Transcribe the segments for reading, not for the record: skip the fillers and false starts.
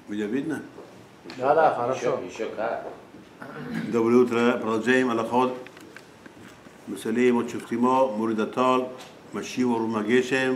Меня видно? Да, хорошо. Еще как. Доброе утро. Продолжаем аллахот. Масалим от Шуфтимо, Муридатал, Машива Румагешем.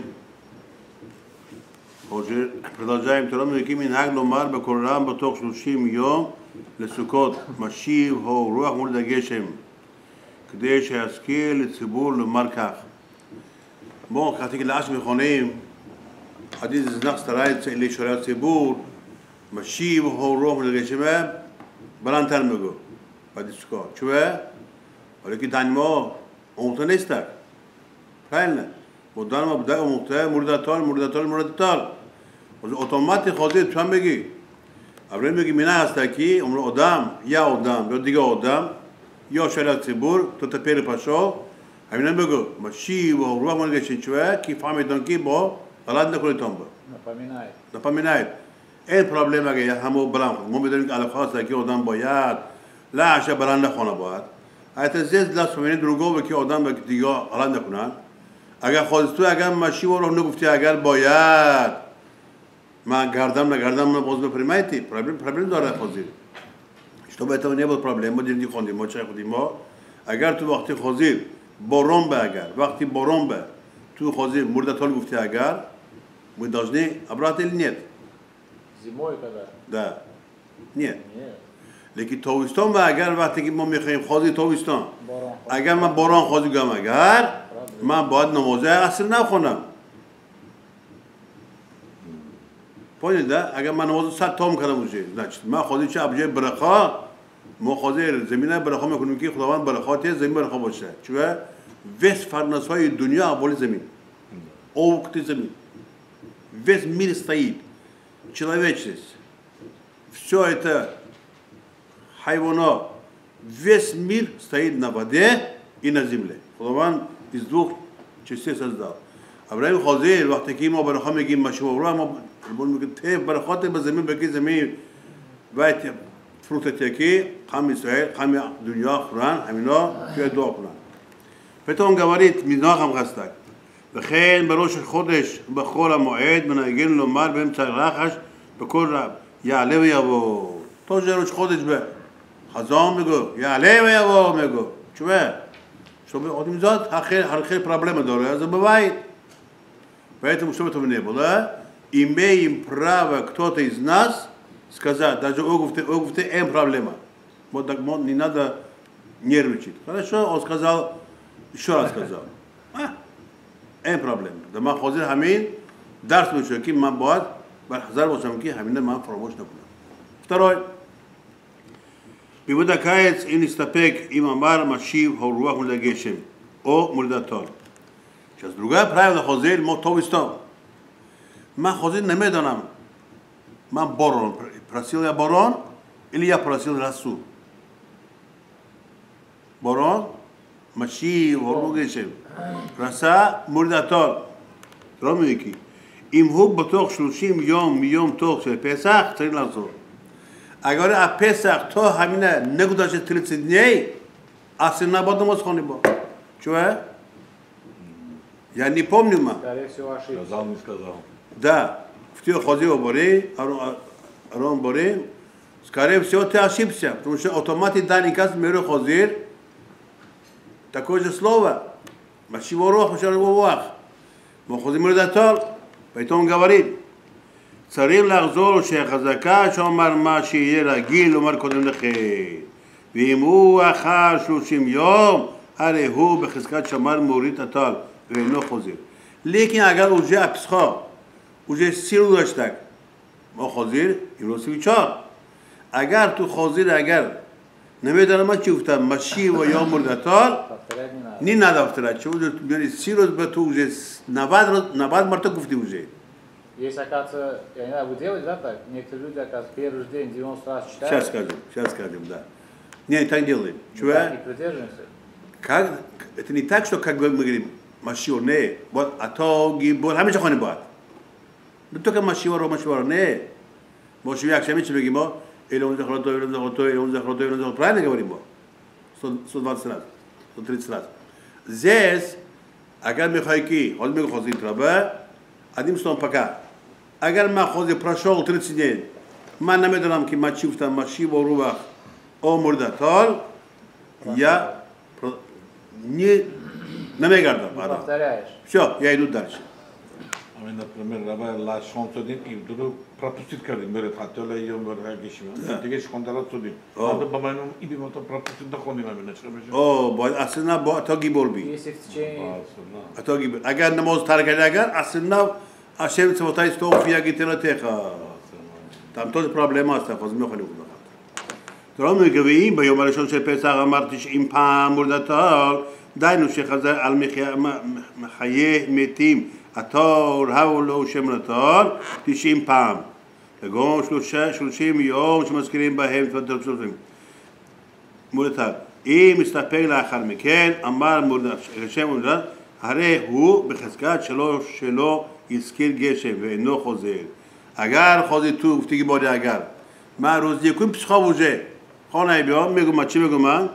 Продолжаем. Турам Яким Минхаг Ломар Бакурам Баток Шлушим Йом Лесукот. Машив Хо Руах Муридагешем. כדי שיזכיר לציבור לומר כך. בואו, חתיק לאש מכונים, חתיק זנח סתרייץ לשורי הציבור, משיב הורוך ולגשמה, בלנתן מגו, בדיסקו. תשובה? אבל כדענימו, אומתוניסטק. правильно? מודענו בדק ומוכתה, מורדתול. אז אוטומטי חוזר, תשם בגי. אבל אם בגי מינה הסתקי, אומרו אודם, יא אודם, וידיגה אודם, Я шарят цибур, то теперь пошел, а мне бегу, машиву, руах мангешин чуэ, кифами донки бо, ладно коли томбо. Напоминает. Эн проблема ге я хаму балам, мы видим алфас таки одам боят, ла аша балан нахона боят. А это здесь для вспоминать другого, ки одам бек дига ладно кунан. Ага хозту ага машиву рух нугфти ага боят. Ма гардам на бозно примайте, проблем дара хозир. Чтобы этого не было проблем, мы не ходим, мы чай ходим. Агар ту вахти хозир, боромбе агар, вахти боромбе, ту хозир, мурдатол гуфти агар, мы должны обратно или нет? Зимой когда? Да. Нет. Нет. Леки товистон ба агар вахти ки мы мехаем хозир товистон. Агар ма борон хозир гам агар, ма баъд намозе аср нахонам. Поняли, да? Агар ма намозе сад том кардам уже, значит, ма хозир ча абже браха, ما خاطر زمینه برخا میکنیم که خداوند برخاته زمین برخا باشه چون весь фарнасой دنیا اول زمین اوقت زمین весь мир стоит человечность все это хайвана весь мир стоит на воде и на земле خداوند из двух частей создал ابراهیم خاطر وقتی که ما برخا میگیم مشوره ما میگیم ته برخاته به زمین بگی زمین وقتی فروتتکی خم اسرائیل خم دنیا خورن همینا که دعا کنن پتون گوارید میزناخ هم خستک بخیر بروش خودش بخور موعد مناگین لومر بهم ترخش بکل رب یعله و یابو تو جروش خودش به خزان میگو یعله و یابو میگو چوه شما آدم زاد هر خیر پرابلم داره از بباید поэтому что бы там не было имеем право кто-то из нас сказать, даже огуфте эм проблема. Вот так не надо нервничать. Хорошо, он сказал, еще раз сказал. Эм проблема. Да ма хозир хамин, дарс мучу, ки ма боад, бархазар бошам ки хамин ма фромош накуна. Второй. Бивуда каец ин истапек им амар машив хоруах мулдагешем. О мулдатор. Сейчас другая правило хозир мо товистом. Ма хозир немеданам. Ма борон. Просил я борон или я просил расу? Борон, маши, вормугешем. Раса, мурдатор. Ромики. Им хуб батох 30 יום מיום תוך של פסח, צריך לעזור. אגב, הפסח, תוך המינה, נקודה של 30 דני, אסנה בודו מוסכוני בו. чуя? Я не помню, ма. Скорее всего, ошибся. Сказал, не сказал. Да, в тех ходил бори, Арон Бори, скорее всего, ты ошибся, потому что автоматически данный каз миру хозир, такое же слово, машиворох, машиворох, но хозир мирдатол, поэтому говорит, царим лахзор, шехазака, шомар маши ерагил, умар кодем лехе, виму ахар 30 יום, הרי הוא בחזקת שמר מוריד התל, ואינו חוזר. लेकिन अगर उसे अपस्खा, उसे सिर दاشتक, ما خازیر امروز بیچار اگر تو خازیر اگر نمیدونم من چی گفتم ماشی و یا مردتال نی ندافتره چون میاری 30 روز به تو уже 90 مرتا گفتی уже Есть, оказывается, я не знаю, вы делаете, да, так? Некоторые люди, оказывается, первый же день 90 раз читают. Сейчас скажем, да. Не, так делаем. Чего? Так и придерживаемся. Как? Это не так, что как мы говорим, машио, не, вот, а то гибор, همه خانه باید. نه تو که ماشیوار نه. ما شو یک شمی چی بگیم ما؟ ایلون زخراتو правильно говорим ما. 120 раз, 130 раз. Здесь, اگر میخوای کی، حال میگه خواهی ترابه، ادیم ستون پکا. اگر ما خواهی پراشول 30 дней, من نمیدونم که من چی گفتم ماشی و روح او مردتال یا نمیگردم все я иду дальше А мы, например, la șontodin ibduru propustit кардим, берет хатола и он рагишим. Теге шонтала tudin. Ада бамайном идем то пропусtit да ходим мы начали. О, باید اصلا با تا گیبول بی. تا گیبول. اگر نماز ترک کردی اگر اصلا اشم سوتای استوق فیا گیتنا تخا. там тоже проблема است خود میخوام بگم. درام میگوییم به یومرشون چه پسر امرتش این پام مردتال داینو شخزه المخیه میتیم اتار هولو شمرتال 90 פעם. כגון 30 יום שמזכירים בהם תפילת מורדתל. אם מסתפק לאחר מכן, אמר השם מורדתל, הרי הוא בחזקת שלא הזכיר גשם ואינו חוזר. اگر خواهی تو گفتی که باری اگر من روزی کنیم پسخوا وجه خانه بیام میگم چی میگم من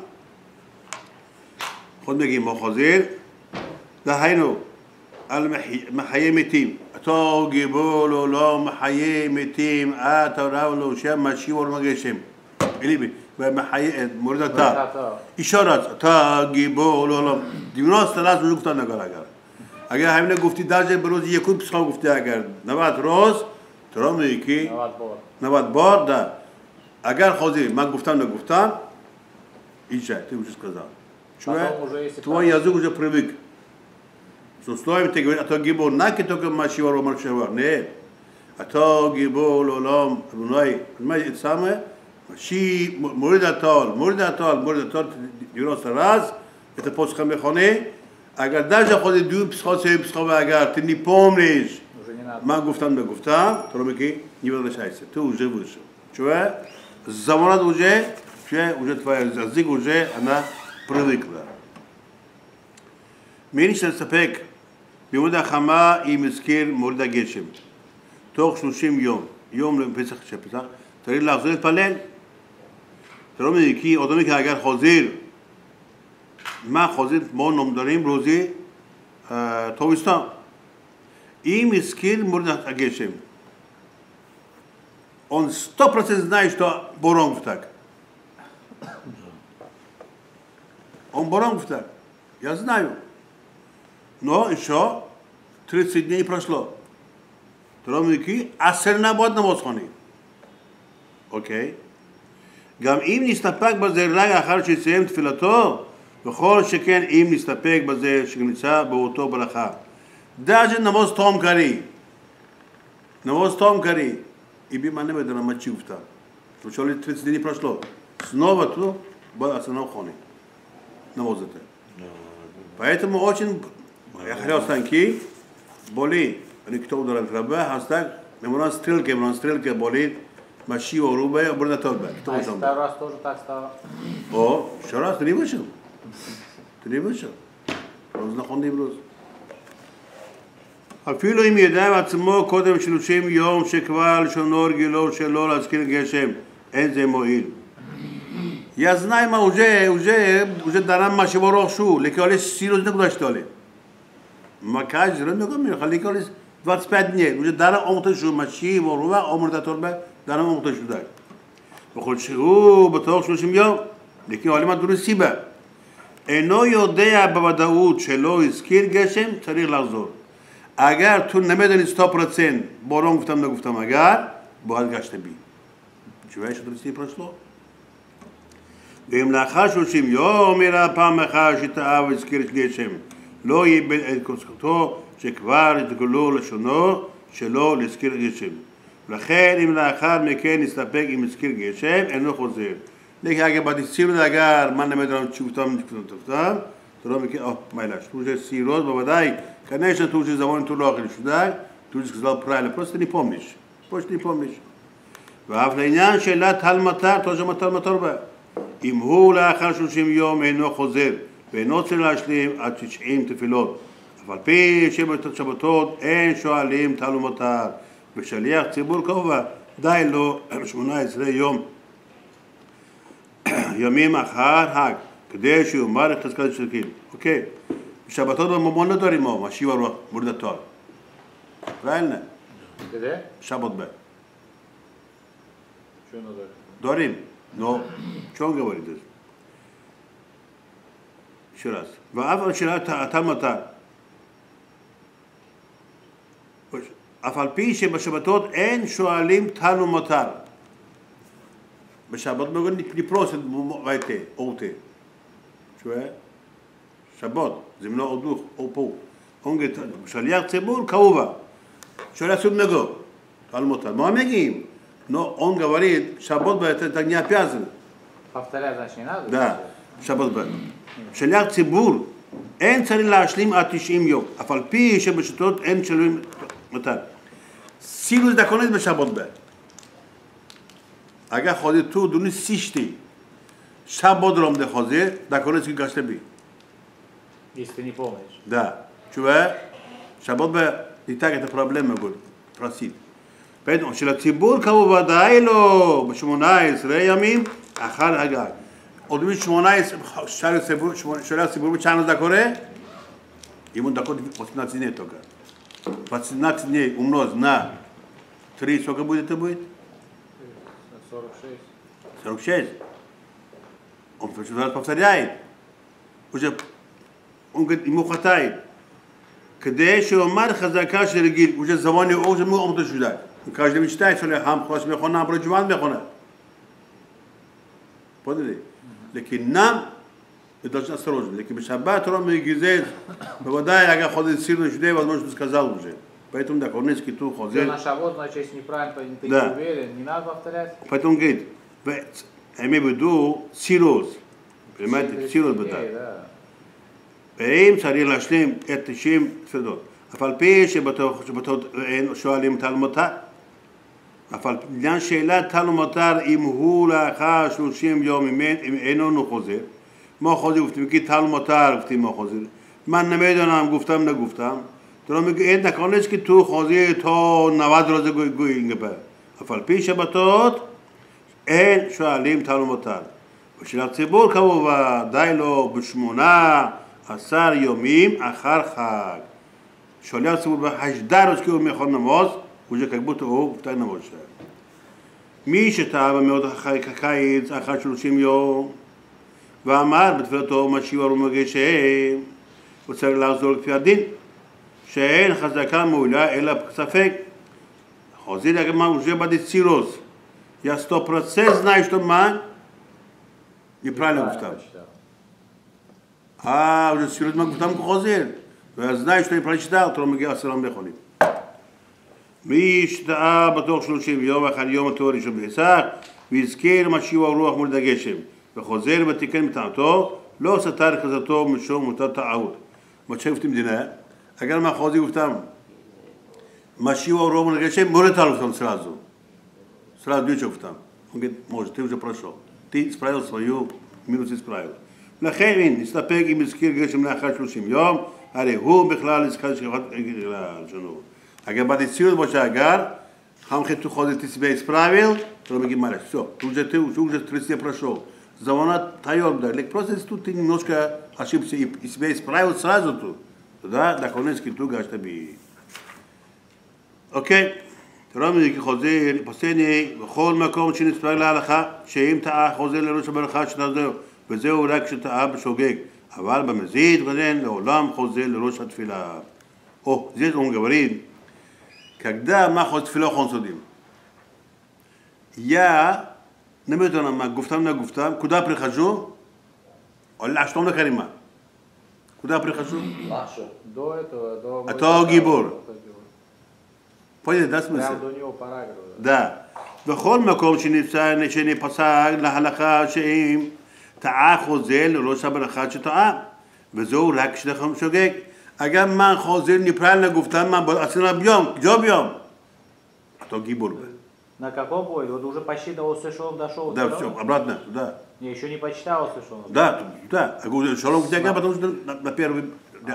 خود میگیم ما خازیر ده هینو المحیه میتیم تا گیبول و لا محیه میتیم اتا راولو شم مشی ورما گشم ایلی و محیه مورد تا اشارات تا گیبول و لا دیوناست لاز لوکتا نگار اگر همینه گفتی درجه بروزی یکون پسخوا گفتی اگر 90 روز ترام میگی که 90 بار ده اگر خواهی من گفتم نگفتم اینجا تو چیز کردم چون تو یازو уже привык с условием ты говоришь, а то гибол на ки только машива ромар шевар, не, а то гибол олам, понимаете, это самое, маши, мурдатал, 90 раз, это после механе, اگر даже ходи дю психо, اگر ты не помнишь, من گفتم نگفتم، تو رو میگی невозвращайся, ты уже вышел. Чего? Заманат уже твоя язык уже она привыкла. меньше ספק בימוד החמה היא מזכיר מורד הגשם. תוך 30 יום, יום לפסח שפסח, צריך לחזור להתפלל. אתה לא מבין, כי אדומי כאגר חוזר, מה חוזר? בואו נומדרים רוזי טובסטן. אם הזכיר מורד הגשם, он 100% знает, что борон так. Он борон так. Я знаю. Но еще 30 дней прошло. Тромики, асерна будет намаз хони. окей. גם אם נסתפק בזה רק אחר שיסיים תפילתו, וכל שכן אם נסתפק בזה שנמצא באותו ברכה. даже намаз том кори. намаз том кори. И би мане медана мачи уфта. Потому 30 дней прошло. Снова то был асерна хони. намаз это. Поэтому очень я хотел станки боли, они кто ударил трава, хастак, меморан стрелки боли, маши орубе, бурда торбе. А второй раз тоже так стало? О, еще раз, ты не вышел. Роз находный броз. אפילו אם ידע עצמו קודם 30 יום שכבר לשונו הרגילו שלא להזכיר גשם, אין זה מועיל. Я знаю, мы уже дарам машиво рохшу, лекалис серьезно куда что ли. Макаж, рано лекалис 25 дней, уже дарам омташу машиво руа, омрдатурбе, дарам омташу дай. בחודשו בתוך 30 יום, לכי עולם הדורסיבה. אינו יודע בוודאות שלא הזכיר גשם, צריך לחזור. اگر تو نمیدونی 100% باران گفتم نگفتم اگر باید گشت بی. چوهش درستی پرسلو؟ ואם לאחר 30 יום יראה פעם אחת שטעה והזכיר את גשם, לא איבד את כוסקתו שכבר התגלו לשונו שלא להזכיר גשם. לכן אם לאחר מכן נסתפק אם הזכיר גשם, אינו חוזר. לכן אגב בתסירו דאגר, מה נמדרם תשובתם תפתם, אתה לא מכיר, מה אלא, שתושה סירות בוודאי, конечно, תושה זמן תולו אחרי שודאי, תושה сказал правильно, просто не помнишь. ואף לעניין שאלת הלמטר, תושה מטר בה. אם הוא לאחר 30 יום אינו חוזר ואינו צריך להשלים עד 90 תפילות, אבל פי שבתות אין שואלים תלמותיו, ושליח ציבור קובע די לו 18 ימים אחר חג, כדי שיאמר את חזקת השלקים. אוקיי, בשבתות בממון לא דברים מה, משיב הרוח, מורדתו. правильно? Где? שבת בה. Что надо? Дорим. Но что он говорит? Еще раз. Ваав шелат атамата. Афальпи שבשבתות אין שואלים תנו מותר. בשבת не просят войти, уйти. Что? Шаббат, земной отдых, опу. Он говорит, шалях цибур каува. Шалях судного. Талмутар. Мы мегим. Но он говорит, шаббат это не обязан. Повторять, значит, не надо? Да, шаббат б. шалях цибур. אין צריך להשלים עד 90 יום. אף על פי שבשבתות אין שואלים מותר. סילוס דקונית בשבת ב'. اگر خودی تو دونی سیشتی شبات رو مده خودی دکانه چی گشته بی Если ты не помнишь. да чува شبات به دیتا که پرابلم میگود پرسید بعد شل الציבור کبو ודאי לו ב-18 ימים אחר הגג עוד מי 18 של הציבור בצ'אנל דקורה אם הוא דקות פסנצינט תוקה פסנצינט умножь на 3 сколько будет это будет 46. 46. Он повторяет. Уже он говорит, ему хватает. כדי שאומר חזקה של רגיל, уже звони уже мы омто сюда. Каждый мечтает, что хам хвост мехона, брожван мехона. Поняли? Лекин нам мы должны осторожно. Лекин бешаббат ром гизез, бывает, ага ходит сильно сюда, возможно, сказал уже. Поэтому да, корнецкий тут ходит. На шаббат, значит, если неправильно, ты не уверен, не надо повторять. Поэтому говорит, я имею в виду сирос. Понимаете, сирос беда. ואם צריך להשלים את 90 סעודות, אף על פי שבתות שואלים תל מותר, אף על פי שאלת תל מותר אם הוא לאחר 30 יום אם אינו חוזר, מה חוזר גופתם, כי תל מותר גופתם מה חוזר, מה נמד עונם גופתם נגופתם, אין דקונץ כתוב חוזר תו נווד רזה גוי גבה, אף על פי שבתות אין שואלים תל מותר, ושל הציבור כמובן די לו ב18 ימים אחר חג. שואלים הציבור בחשדר עוסקי ומאכול נמוז, וזה כגבות הוא ופתאי נמוז שם. מי שטעה במאות הקיץ אחר 30 יום, ואמר בתפילתו משיב ארום מגשם, הוא צריך לעזור לפי הדין, שאין חזקה מועילה אלא ספק. חוזר לגמרי уже будет сирос. Я 100% знаю, что man неправильно гуфтам. Уже сирот маг гуфтам хозер. Я знаю, что я прочитал, то мы асалам бехолим. מי שטעה בתוך 30 יום אחר יום התואר ראשון בעסק והזכיר משיב הרוח מול הגשם וחוזר ותיקן מטעתו לא סתר חזתו משום אותה טעות. מה שפתם מדינה, אגר מה חוזר גופתם משיב הרוח מול הגשם מורד על גופתם сразу не гуфтам. Он говорит, может, ты уже прошел. Ты исправил свою, минус исправил. לכן, נסתפק אם הזכיר גשם לאחר 30 יום, הרי הוא בכלל הזכר שכבת שונו. אגב, בדיציון בו שאגר, хамхет tu ходит, ты себя исправил, то мы говорим, все, ты уже 30 прошел. Завона тайом, да, просто тут ты немножко ошибся и себя исправил сразу тут. Да, до конечки тут гаш таби. Окей. תראה חוזר, פסני, בכל מקום שנספר להלכה, שאם טעה חוזר לראש הברכה שתעזור, וזהו רק שטעה בשוגג, אבל במזיד גדן לעולם חוזר לראש התפילה. здесь он говорит, когда мы ходим в тфилу ходим, я, не буду нам гуфтам на гуфтам, куда прихожу? Аллах, что на карима? Куда прихожу? До этого, до... А то гибор. Поняли, да, смысл? Прямо до него параграф. Да. בכל מקום שנפסק להלכה שאם טעה חוזר לראש הברכה שטעה, וזהו רק שטחם שוגג. אגב, מה חוזר неправильно гуфтам, עשינו ביום, ביום. то гибор. На каком поле? Вот уже почти до Осешов дошел. Да, все, обратно, да. Не, еще не почитал Осешов. Да, да. А говорю, шалом к тебе, потому что на первый...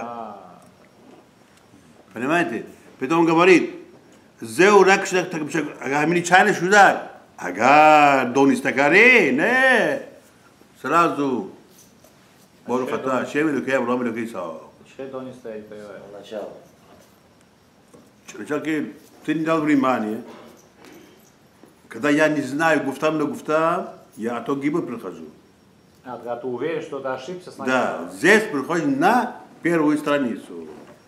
Понимаете? Потом он говорит, זהו רק המניצ'יינה שודד. אגר, דון הסתכרי, נה. сразу. ברוך אתה, השם אלוקי אברהם אלוקי יצחק. Что Дон не стоит, понимаешь? Начало. Сначала ты не дал внимания, Когда я не знаю гуфтам на гуфтам, я от гиба прихожу. Когда ты уверен, что ты ошибся сначала. Да, здесь приходим на первую страницу.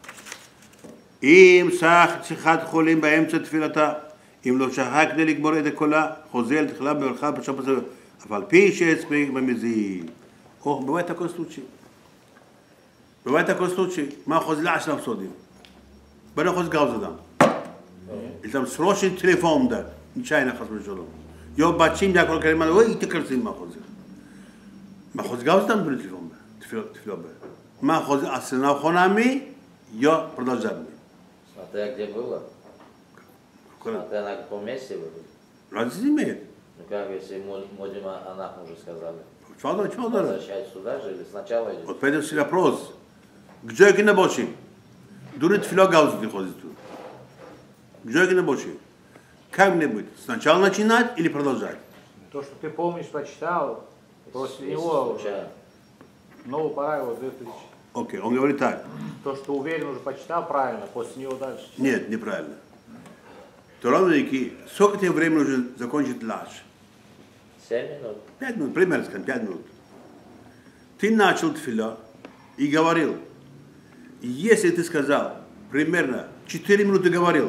Им сах цихат холим באמצע תפילתה, אם לא שכח כדי לגמור את הקולה, חוזר לתחילה בברכה בשם הזה, אבל פי שהספיק במזיד. О, бывает такой случай. Бывает такой случай. Мы ходили ашрам судим. Бана ходил гаузадам. И там срочный телефон да, нечаянно хасбежало. Я бачим я коль калиман, ой, ты красив мы ходил. Мы ходил гаузадам был телефон да, тефила бы. Мы ходили асрна хонами, я продолжал. А ты где была? А ты на каком месте была? Разница имеет. Ну как, если Модим Анах уже сказали? Чего Возвращать сюда же или сначала идет? Вот поэтому все вопрос. Где я не бочим? Дурит фило гаузы ты ходит тут. Где я не бочим? Как мне быть? Сначала начинать или продолжать? То, что ты помнишь, прочитал, после Если него случайно. новый правило выключить. Окей, он говорит так. То, что уверен, уже почитал, правильно, после него дальше. Нет, неправильно. Торовники, сколько тебе времени уже закончить лаш? 7 минут. 5 минут, примерно скажем, 5 минут. Ты начал тфиля и говорил. Если ты сказал, примерно 4 минуты говорил,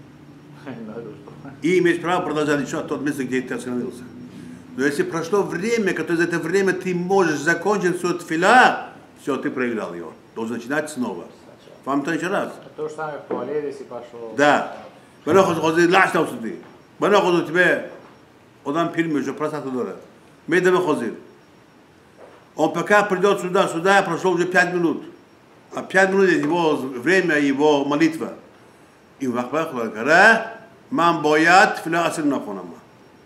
и имеешь право продолжать еще от того места, где ты остановился. Но если прошло время, которое за это время ты можешь закончить свой тфиля, все, ты проиграл его. Должен начинать снова. Вам то еще раз. То же самое в туалет, если пошел. Да. Бана ходит лашта усуди. Бана ходит тебе. Одам пирми уже просат удара. Медаме ходит. Он пока придет сюда, прошло уже 5 минут. А 5 минут его время, его молитва. И в Ахбаху говорит, мам боят филя асир нахонама.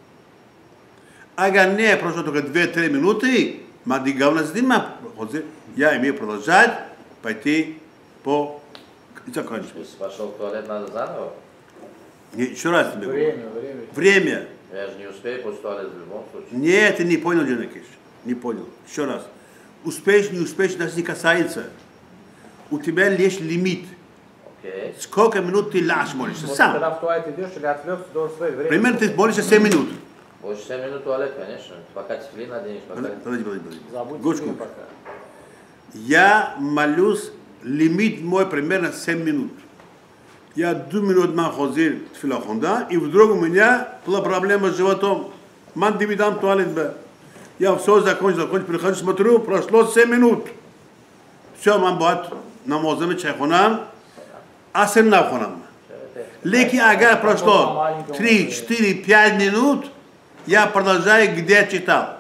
Ага не прошло только 2-3 минуты, мади гавна сдима, я имею продолжать пойти по закончить. Если пошел в туалет, надо заново? Еще раз тебе говорю. Время. Время. Я же не успею после туалета в любом случае. Нет, ты не понял, Джанакиш. Не понял. Еще раз. Успеешь, не успеешь, нас не касается. У тебя лишь лимит. Окей. Сколько минут ты ляжешь молишься? Вот Сам. когда в туалет идешь или отвлекся, ты должен смотреть время. Примерно ты молишься 7 минут. Больше 7 минут туалет, конечно. Пока тефилин наденешь, пока... Подожди. Забудь Гучку. время пока. Я молюсь, лимит мой примерно 7 минут. Я 2 минуты ходил в тфилахонда, и вдруг у меня была проблема с животом. Ман дивидам туалет б. Я все закончил, прихожу, смотрю, прошло 7 минут. Все, ман бат, намазами чайхонам, асен навхонам. Леки ага прошло 3, 4, 5 минут, я продолжаю, где я читал.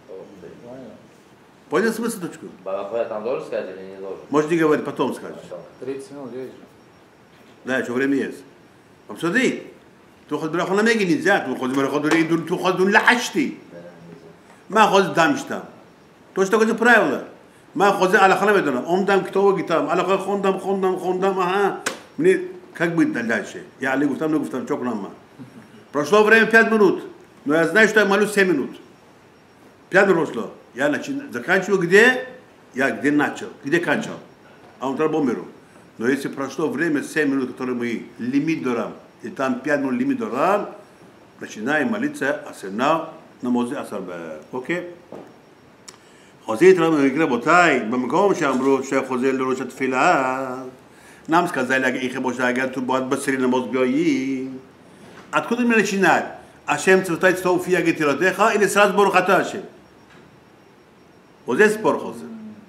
Понял смысл точку? Бараху я там должен сказать или не должен? Может не говорить, потом скажешь. 30 минут есть же. Да, еще время есть. Посмотри, ты ходишь браху на меги нельзя, ты ходишь браху лахашти. ما خود دامشتم توش تو کجا правило ما خود علاقه ندارم عمدم کتابو گفتم علاقه خوندم ага мне как быть дальше я али гуфтам чё к нам прошло время 5 минут но я знаю что я молюсь 7 минут 5 минут прошло я заканчиваю где я где начал где кончил а он трабомеру но если прошло время 7 минут которые мы лимит дорам и там 5 минут лимит дорам начинаем молиться асена נמוזי עשר אוקיי? חוזר יתרם במקרה בותיי, במקום שאמרו שחוזר לראש התפילה нам сказали, их можно агату бот басри намоз бьёи. Откуда мне начинать? Ашем цветает стол фия гетиротеха или сразу борухата Ашем? Вот здесь спор хозер.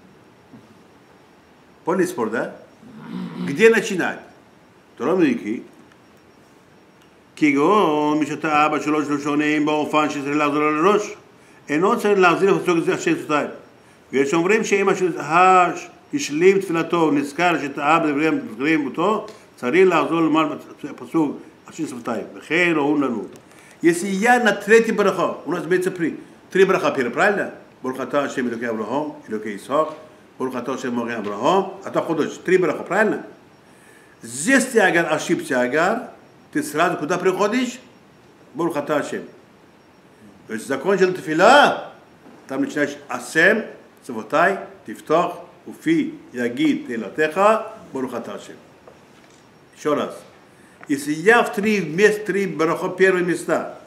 Поняли спор, да? Где начинать? Торомники. כגון מי שטעה בשלוש ראשונים באופן שצריך לחזור לראש אינו צריך להחזיר לפסוק זה השם סוטאי ויש אומרים שאם השלים תפילתו נזכר שטעה בדברים אותו צריך לחזור למעלה פסוק השם סוטאי וכן ראו לנו если я на третьей браха у нас имеется три браха правильно? ברוך אתה השם אלוקי אברהם אלוקי יצחק ברוך אתה השם מגן אברהם אתה חודש три браха правильно? здесь ты агар ошибся агар ты сразу куда приходишь? Борух ата Ашем. То есть закончил тефила, там начинаешь асем, цавотай, тифтах, уфи, ягид, телатеха, борух ата Ашем. Еще раз. Если я в три барахо первые места,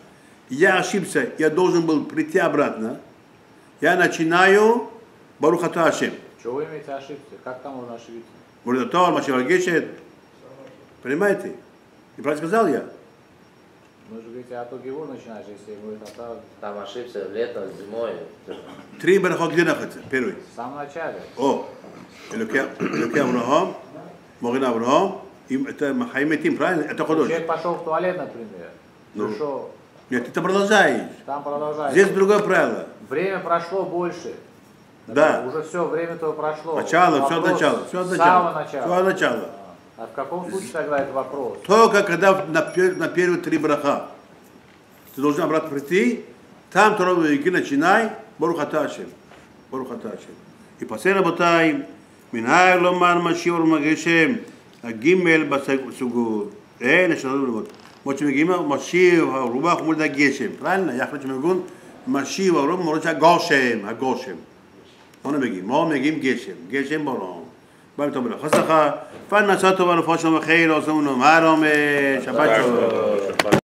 я ошибся, я должен был прийти обратно, я начинаю Барух ата Ашем. Что вы имеете ошибки? Как там можно ошибиться? Может, Тор, Машева Гешет. Понимаете? И правильно сказал я? Вы же говорите, а то Гевур начинаешь, если говорит, а то Там ошибся летом, зимой. 3 брахот где находится? Первый. в самом начале. О, Элокей Авраам, Морин Авраам, это Махаим Этим, правильно? Это Ходош. Человек пошел в туалет, например. Ну. Пришел, Нет, это продолжаешь. там продолжается. Здесь другое правило. Время прошло больше. Да. Уже все, время-то прошло. Начало, все от Вопрос начала. Все от с начала. самого начала. Все от начала. А в каком случае тогда это вопрос? Только когда на первые 3 браха. Ты должен обратно прийти, там второй веки начинай, Барух ата Ашем. Барух ата Ашем. И последний ботай, Минай ломар машивар магешем, הג' בסוגות, אין השלום ללמוד. כמו שמגיעים, משיב הרוח מול הגשם. правильно? Я хочу מגון, משיב הרוח מול הגושם, הגושם. מה מגיעים? מה מגיעים? גשם. גשם ברום. בא פתאום לך. חסכה, פן נעשה טובה רפואה שלום וחיל, עושה לנו מהרום, שבת שלום.